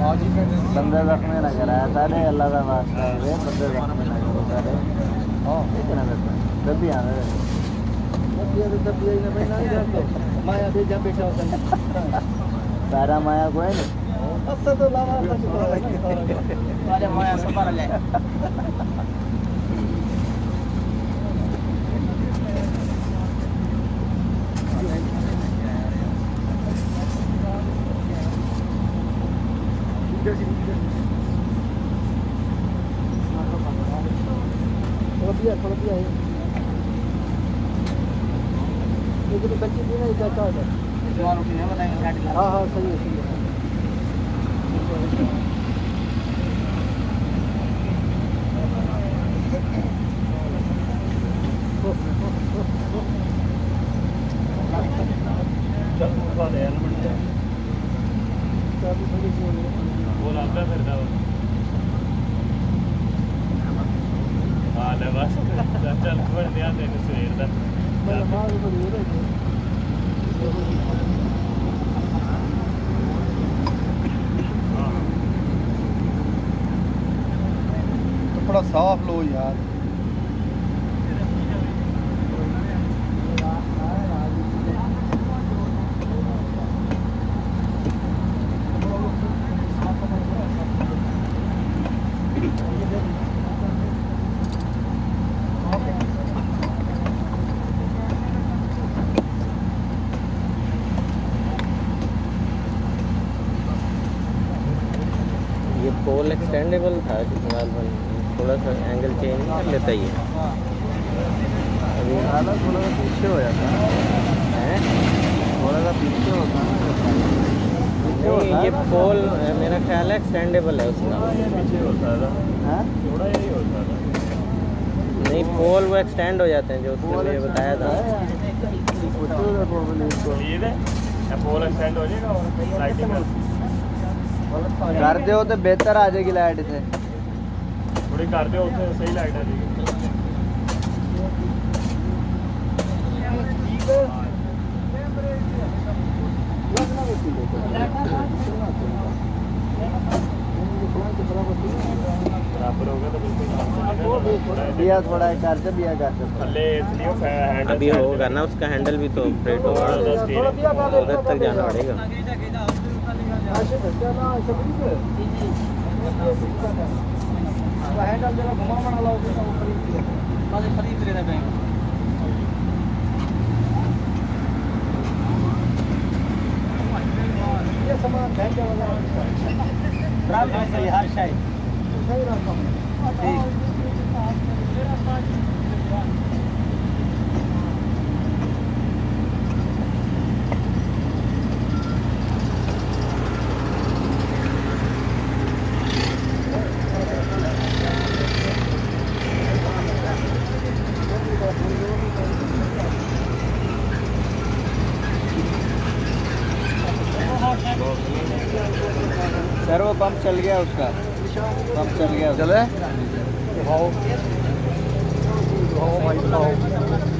बंदे जख्मी ना कराया सारे अल्लाह का वास्ता है बंदे जख्मी ना करो सारे इतना देता दबी आने दबी ने भाई ना जातो माया दे जा बेटा होता सारा माया को है ना अच्छा तो लावा सारे माया संभाल ले थोड़ा है लेकिन बच्ची भी नहीं चाहता है हाँ हाँ सही है सही है बस चल बड़ ध्यान देने सवेर दा तो थोड़ा साफ लो यार ये पोल एक्सटेंडेबल था थोड़ा सा एंगल चेंज कर लेता ही है अभी थोड़ा सा पीछे हो जाता है थोड़ा सा पीछे होता नहीं ये पोल मेरा ख्याल है एक्सटेंडेबल है उसका पीछे होता था थोड़ा यही होता था नहीं पोल वो एक्सटेंड हो जाते हैं जो उसने मुझे बताया था पोल एक्सटेंड हो जाएगा और लाइटिंग कर दो तो बेहतर आ जाएगी लाइट से थोड़ी कर दो तो सही लाइट आ जाएगी बराबर होगा तो बिल्कुल बिया थोड़ा कर दे बिया कर दे थल्ले इसलिए हैंडल अभी होगा ना उसका हैंडल भी तो ऑपरेट होगा उधर तक जाना पड़ेगा हैंडल जरा घुमा बना लो खरीद लेना बैंक ये सामान बैंक वगैरह सही हर शायद सही रखा ठीक सर वो पंप चल गया उसका पंप चल गया चले भाई